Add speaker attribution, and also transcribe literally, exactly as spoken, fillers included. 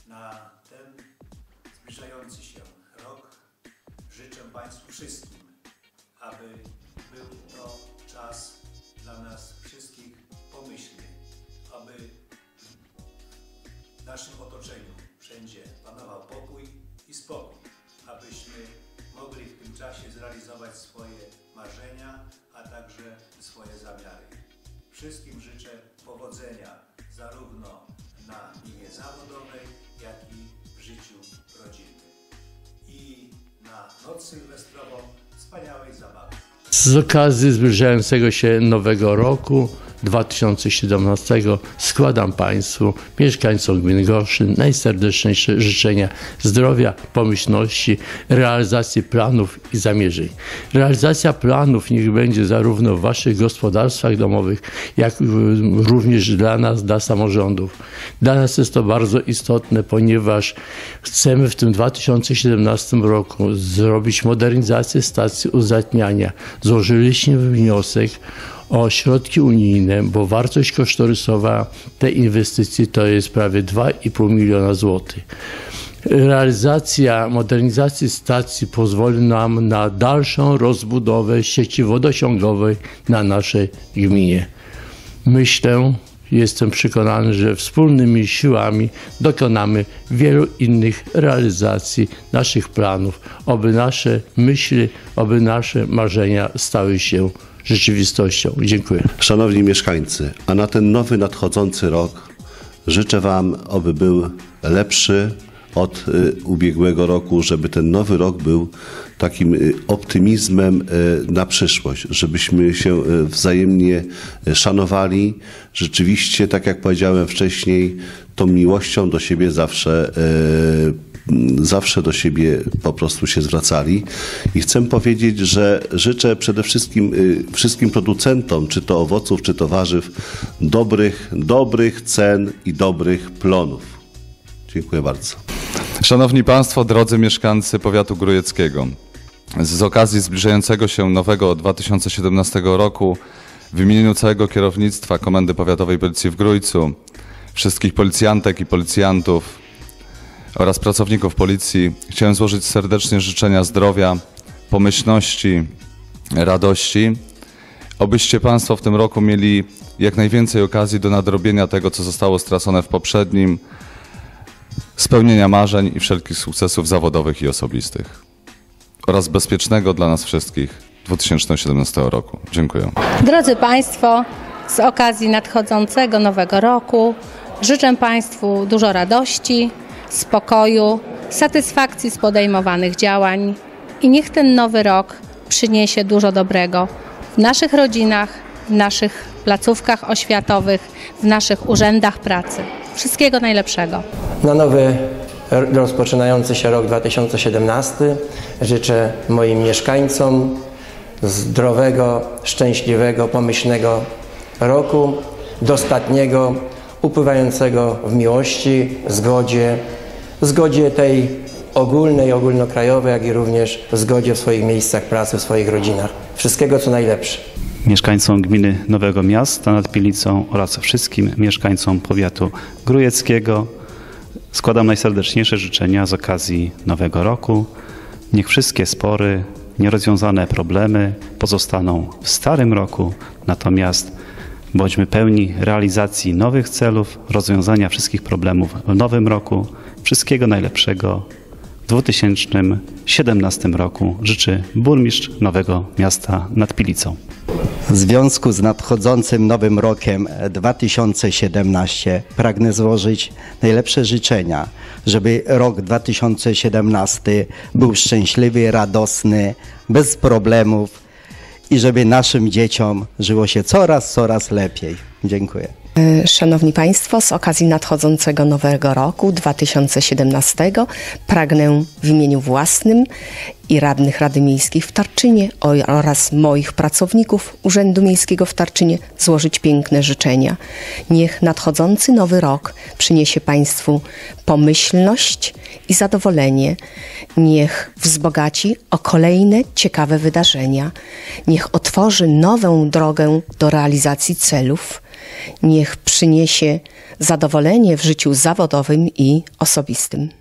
Speaker 1: na ten zbliżający się rok życzę Państwu wszystkim, aby był to czas dla nas wszystkich pomyślny, aby w naszym otoczeniu wszędzie panował pokój i spokój, abyśmy mogli w tym czasie zrealizować swoje marzenia, a także swoje zamiary. Wszystkim życzę powodzenia zarówno na niwie zawodowej, jak i w życiu rodzinnym. I na noc sylwestrową wspaniałej zabawy.
Speaker 2: Z okazji zbliżającego się nowego roku dwa tysiące siedemnastego składam Państwu, mieszkańcom gminy Goszczyn, najserdeczniejsze życzenia zdrowia, pomyślności, realizacji planów i zamierzeń. Realizacja planów niech będzie zarówno w Waszych gospodarstwach domowych, jak również dla nas, dla samorządów. Dla nas jest to bardzo istotne, ponieważ chcemy w tym dwa tysiące siedemnastym roku zrobić modernizację stacji uzdatniania. Złożyliśmy wniosek o środki unijne, bo wartość kosztorysowa tej inwestycji to jest prawie dwa i pół miliona złotych. Realizacja modernizacji stacji pozwoli nam na dalszą rozbudowę sieci wodociągowej na naszej gminie. Myślę, jestem przekonany, że wspólnymi siłami dokonamy wielu innych realizacji naszych planów, oby nasze myśli, oby nasze marzenia stały się rzeczywistością. Dziękuję.
Speaker 3: Szanowni mieszkańcy, a na ten nowy nadchodzący rok życzę Wam, aby był lepszy od y, ubiegłego roku, żeby ten nowy rok był takim y, optymizmem y, na przyszłość, żebyśmy się y, wzajemnie y, szanowali. Rzeczywiście, tak jak powiedziałem wcześniej, tą miłością do siebie zawsze y, zawsze do siebie po prostu się zwracali. I chcę powiedzieć, że życzę przede wszystkim y, wszystkim producentom, czy to owoców, czy to warzyw, dobrych, dobrych cen i dobrych plonów. Dziękuję bardzo.
Speaker 4: Szanowni Państwo, drodzy mieszkańcy powiatu grójeckiego, z okazji zbliżającego się nowego dwa tysiące siedemnastego roku w imieniu całego kierownictwa Komendy Powiatowej Policji w Grójcu, wszystkich policjantek i policjantów oraz pracowników policji chciałem złożyć serdecznie życzenia zdrowia, pomyślności, radości. Obyście Państwo w tym roku mieli jak najwięcej okazji do nadrobienia tego, co zostało stracone w poprzednim, spełnienia marzeń i wszelkich sukcesów zawodowych i osobistych oraz bezpiecznego dla nas wszystkich dwa tysiące siedemnastego roku. Dziękuję.
Speaker 5: Drodzy Państwo, z okazji nadchodzącego nowego roku życzę Państwu dużo radości, spokoju, satysfakcji z podejmowanych działań i niech ten nowy rok przyniesie dużo dobrego w naszych rodzinach, w naszych placówkach oświatowych, w naszych urzędach pracy. Wszystkiego najlepszego.
Speaker 6: Na nowy rozpoczynający się rok dwa tysiące siedemnasty życzę moim mieszkańcom zdrowego, szczęśliwego, pomyślnego roku, dostatniego, upływającego w miłości, zgodzie, zgodzie tej ogólnej, ogólnokrajowej, jak i również w zgodzie w swoich miejscach pracy, w swoich rodzinach. Wszystkiego co najlepsze.
Speaker 7: Mieszkańcom gminy Nowego Miasta nad Pilicą oraz wszystkim mieszkańcom powiatu grójeckiego składam najserdeczniejsze życzenia z okazji nowego roku. Niech wszystkie spory, nierozwiązane problemy pozostaną w starym roku, natomiast bądźmy pełni realizacji nowych celów, rozwiązania wszystkich problemów w nowym roku. Wszystkiego najlepszego w dwa tysiące siedemnastym roku życzy burmistrz Nowego Miasta nad Pilicą.
Speaker 8: W związku z nadchodzącym nowym rokiem dwa tysiące siedemnastym pragnę złożyć najlepsze życzenia, żeby rok dwa tysiące siedemnasty był szczęśliwy, radosny, bez problemów i żeby naszym dzieciom żyło się coraz, coraz lepiej. Dziękuję.
Speaker 9: Szanowni Państwo, z okazji nadchodzącego nowego roku dwa tysiące siedemnastego pragnę w imieniu własnym i radnych Rady Miejskiej w Tarczynie oraz moich pracowników Urzędu Miejskiego w Tarczynie złożyć piękne życzenia. Niech nadchodzący nowy rok przyniesie Państwu pomyślność i zadowolenie. Niech wzbogaci o kolejne ciekawe wydarzenia. Niech otworzy nową drogę do realizacji celów. Niech przyniesie zadowolenie w życiu zawodowym i osobistym.